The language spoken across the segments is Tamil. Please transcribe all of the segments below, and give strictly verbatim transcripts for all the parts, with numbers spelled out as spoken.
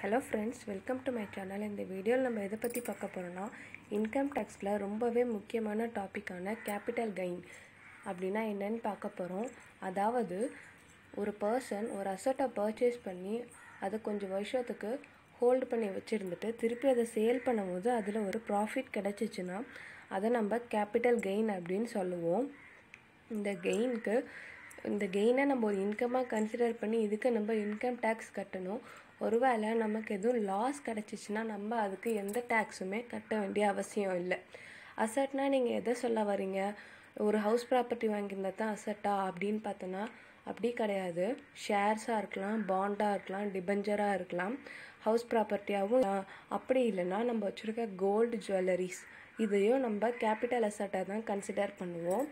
Hello friends, welcome to my channel. In this video நம்ம எதை பத்தி பார்க்க போறோம்னா இன்கம் டாக்ஸ்ல ரொம்பவே முக்கியமான டாபிக்கான கேபிட்டல் கெயின் அப்படினா என்னன்னு பார்க்க போறோம். அதாவது ஒரு பர்சன் ஒரு அசெட்டை பர்ச்சேஸ் பண்ணி அதை கொஞ்சம் வருஷத்துக்கு ஹோல்ட் பண்ணி வச்சிருந்துட்டு திருப்பி அதை சேல் பண்ணும்போது அதுல ஒரு ப்ராஃபிட் கிடைச்சிச்சுனா அதை நம்ம கேபிட்டல் கெயின் அப்படினு சொல்லுவோம். இந்த கெயினுக்கு இந்த கெயினை நம்ம ஒரு இன்கமா கன்சிடர் பண்ணி இதுக்கு நம்ம இன்கம் டாக்ஸ் கட்டணும். ஒருவேளை நமக்கு எதுவும் லாஸ் கிடைச்சிச்சுனா நம்ம அதுக்கு எந்த டாக்ஸுமே கட்ட வேண்டிய அவசியம் இல்லை. அசெட்னா நீங்கள் எதை சொல்ல வரீங்க? ஒரு ஹவுஸ் ப்ராப்பர்ட்டி வாங்கியிருந்தா தான் அசெட்டா அப்படின்னு பார்த்தோன்னா அப்படி கிடையாது. ஷேர்ஸாக இருக்கலாம், பாண்டாக இருக்கலாம், டிபெஞ்சராக இருக்கலாம், ஹவுஸ் ப்ராப்பர்ட்டியாகவும். அப்படி இல்லைன்னா நம்ம வச்சுருக்க கோல்டு ஜுவல்லரிஸ் இதையும் நம்ம கேபிட்டல் அசெட்டாக தான் கன்சிடர் பண்ணுவோம்.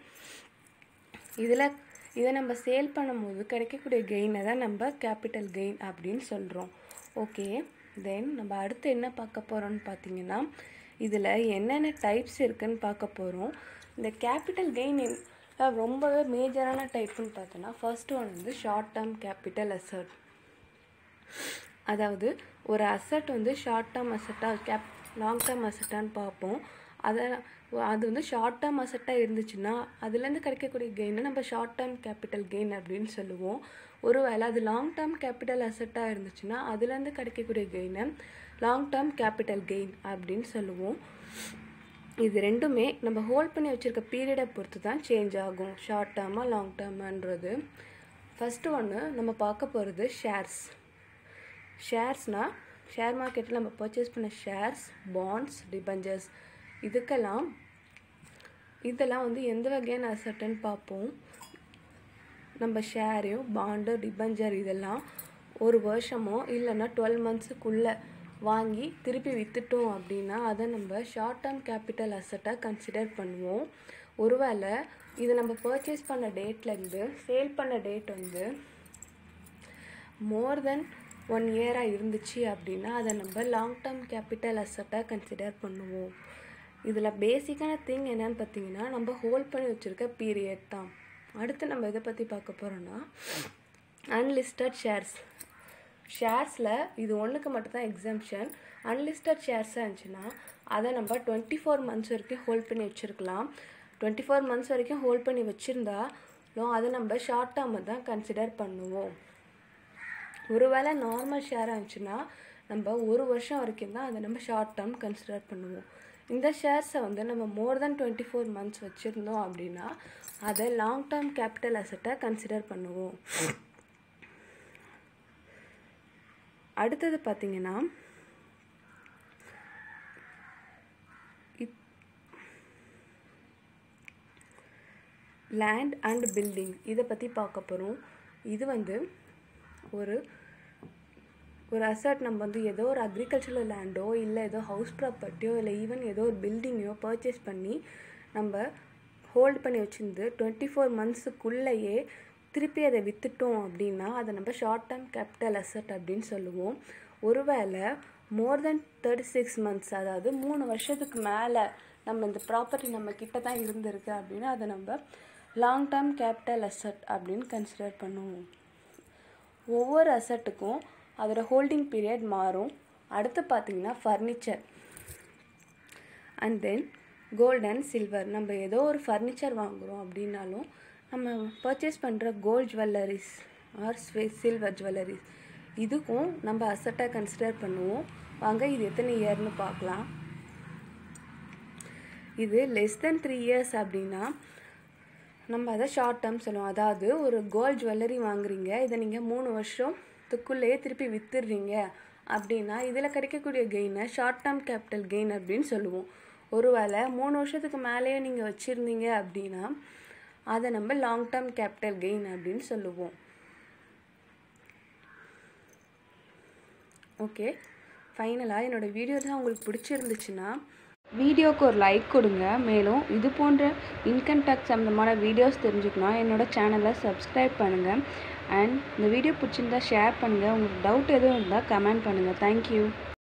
இதில் இதை நம்ம சேல் பண்ணும்போது கிடைக்கக்கூடிய கெயினை தான் நம்ம கேபிட்டல் கெயின் அப்படின்னு சொல்கிறோம். ஓகே, தென் நம்ம அடுத்து என்ன பார்க்க போகிறோம்னு பார்த்தீங்கன்னா இதில் என்னென்ன டைப்ஸ் இருக்குதுன்னு பார்க்க போகிறோம். இந்த கேபிட்டல் கெயின் ரொம்பவே மேஜரான டைப்புன்னு பார்த்தோன்னா ஃபர்ஸ்ட் ஒன் வந்து ஷார்ட் டேர்ம் கேபிட்டல் அசெட். அதாவது ஒரு அசெட் வந்து ஷார்ட் டேர்ம் அசெட்டாக கேப் லாங் டேர்ம் அசெட்டான்னு பார்ப்போம். அதை அது வந்து ஷார்ட் டேர்ம் அசெட்டாக இருந்துச்சுன்னா அதுலேருந்து கிடைக்கக்கூடிய கெயினை நம்ம ஷார்ட் டேர்ம் கேபிட்டல் கெயின் அப்படின்னு சொல்லுவோம். ஒருவேளை அது லாங் டேர்ம் கேபிட்டல் அசெட்டாக இருந்துச்சுன்னா அதுலேருந்து கிடைக்கக்கூடிய கெயினை லாங் டேர்ம் கேபிட்டல் கெயின் அப்படின்னு சொல்லுவோம். இது ரெண்டுமே நம்ம ஹோல்ட் பண்ணி வச்சுருக்க பீரியடை பொறுத்து தான் சேஞ்ச் ஆகும், ஷார்ட் டேர்மாக லாங் டேர்மான்றது. ஃபஸ்ட்டு ஒன்று நம்ம பார்க்க போகிறது ஷேர்ஸ். ஷேர்ஸ்னால் ஷேர் மார்க்கெட்டில் நம்ம பர்ச்சேஸ் பண்ண ஷேர்ஸ், பாண்ட்ஸ், டிபெஞ்சர்ஸ் இதுக்கெல்லாம் இதெல்லாம் வந்து எந்த வகையான அசெட்டுன்னு பார்ப்போம். நம்ம ஷேரையும் பாண்டு டிபெஞ்சர் இதெல்லாம் ஒரு வருஷமோ இல்லைன்னா டுவெல் மந்த்ஸுக்குள்ளே வாங்கி திருப்பி விற்றுட்டோம் அப்படின்னா அதை நம்ம ஷார்ட் டேர்ம் கேபிட்டல் அசெட்டாக கன்சிடர் பண்ணுவோம். ஒருவேளை இதை நம்ம பர்ச்சேஸ் பண்ண டேட்லேருந்து சேல் பண்ண டேட் வந்து மோர் தென் ஒன் இயராக இருந்துச்சு அப்படின்னா அதை நம்ம லாங் டேர்ம் கேபிட்டல் அசெட்டாக கன்சிடர் பண்ணுவோம். இதில் பேசிக்கான திங் என்னன்னு பார்த்தீங்கன்னா நம்ம ஹோல்ட் பண்ணி வச்சுருக்க பீரியட் தான். அடுத்து நம்ம இதை பற்றி பார்க்க போகிறோன்னா அன்லிஸ்டட் ஷேர்ஸ். ஷேர்ஸில் இது ஒன்றுக்கு மட்டும்தான் எக்ஸம்ஷன். அன்லிஸ்டட் ஷேர்ஸாக இருந்துச்சுன்னா அதை நம்ம டுவெண்ட்டி ஃபோர் மந்த்ஸ் வரைக்கும் ஹோல்ட் பண்ணி வச்சுருக்கலாம். டுவெண்ட்டி ஃபோர் மந்த்ஸ் வரைக்கும் ஹோல்ட் பண்ணி வச்சுருந்தாலும் அதை நம்ம ஷார்ட் டேர்மை தான் கன்சிடர் பண்ணுவோம். ஒருவேளை நார்மல் ஷேராக இருந்துச்சுன்னா நம்ம ஒரு வருஷம் வரைக்கும் தான் அதை நம்ம ஷார்ட் டேர்ம் கன்சிடர் பண்ணுவோம். இந்த ஷேர்ஸை வந்து நம்ம more than twenty four months வச்சுருந்தோம் அப்படின்னா அதை லாங் டேர்ம் கேபிட்டல் அசெட்டாக கன்சிடர் பண்ணுவோம். அடுத்தது பார்த்திங்கன்னா இப் லேண்ட் அண்ட் பில்டிங் இதை பற்றி பார்க்க போகிறோம். இது வந்து ஒரு ஒரு அசெட் நம்ம வந்து ஏதோ ஒரு அக்ரிகல்ச்சரல் லேண்டோ இல்லை ஏதோ ஹவுஸ் ப்ராப்பர்ட்டியோ இல்லை ஈவன் ஏதோ ஒரு பில்டிங்கோ பர்ச்சேஸ் பண்ணி நம்ம ஹோல்ட் பண்ணி வச்சுருந்து டுவெண்ட்டி ஃபோர் மந்த்ஸுக்குள்ளேயே திருப்பி அதை விற்றுட்டோம் அப்படின்னா அதை நம்ம ஷார்ட் டேர்ம் கேபிட்டல் அசெட் அப்படின்னு சொல்லுவோம். ஒருவேளை more than thirty six months அதாவது மூணு வருஷத்துக்கு மேலே நம்ம இந்த ப்ராப்பர்ட்டி நம்ம கிட்ட தான் இருந்திருக்கு அப்படின்னா அதை நம்ம லாங் டேர்ம் கேபிட்டல் அசெட் அப்படின்னு கன்சிடர் பண்ணுவோம். ஒவ்வொரு அசெட்டுக்கும் அதோட ஹோல்டிங் பீரியட் மாறும். அடுத்து பார்த்திங்கன்னா furniture and then gold and silver. நம்ம ஏதோ ஒரு ஃபர்னிச்சர் வாங்குகிறோம் அப்படின்னாலும் நம்ம பர்ச்சேஸ் பண்ணுற gold jewelleries or silver jewelleries இதுக்கும் நம்ம அசெட்டாக கன்சிடர் பண்ணுவோம். வாங்க இது எத்தனை இயர்னு பார்க்கலாம். இது லெஸ் தென் த்ரீ இயர்ஸ் அப்படின்னா நம்ம அதை ஷார்ட் டேர்ம் சொல்லுவோம். அதாவது ஒரு கோல்ட் ஜுவல்லரி வாங்குறீங்க, இதை நீங்கள் மூணு வருஷத்துக்குள்ளேயே திருப்பி விற்றுடுறீங்க அப்படின்னா இதில் கிடைக்கக்கூடிய கெயினை ஷார்ட் டேர்ம் கேபிட்டல் கெயின் அப்படின்னு சொல்லுவோம். ஒருவேளை மூணு வருஷத்துக்கு மேலேயே நீங்கள் வச்சுருந்தீங்க அப்படின்னா அதை நம்ம லாங் டேர்ம் கேபிட்டல் கெயின் அப்படின்னு சொல்லுவோம். ஓகே, ஃபைனலாக என்னோடய வீடியோ தான் உங்களுக்கு பிடிச்சிருந்துச்சுன்னா வீடியோவுக்கு ஒரு லைக் கொடுங்க. மேலும் இது போன்ற இன்கம் டேக்ஸ் சம்மந்தமான வீடியோஸ் தெரிஞ்சுக்கணும் என்னோடய சேனலை சப்ஸ்கிரைப் பண்ணுங்கள். அண்ட் இந்த வீடியோ பிடிச்சிருந்தா ஷேர் பண்ணுங்கள். உங்களுக்கு டவுட் எதுவும் இருந்தால் கமெண்ட் பண்ணுங்கள். தேங்க்யூ.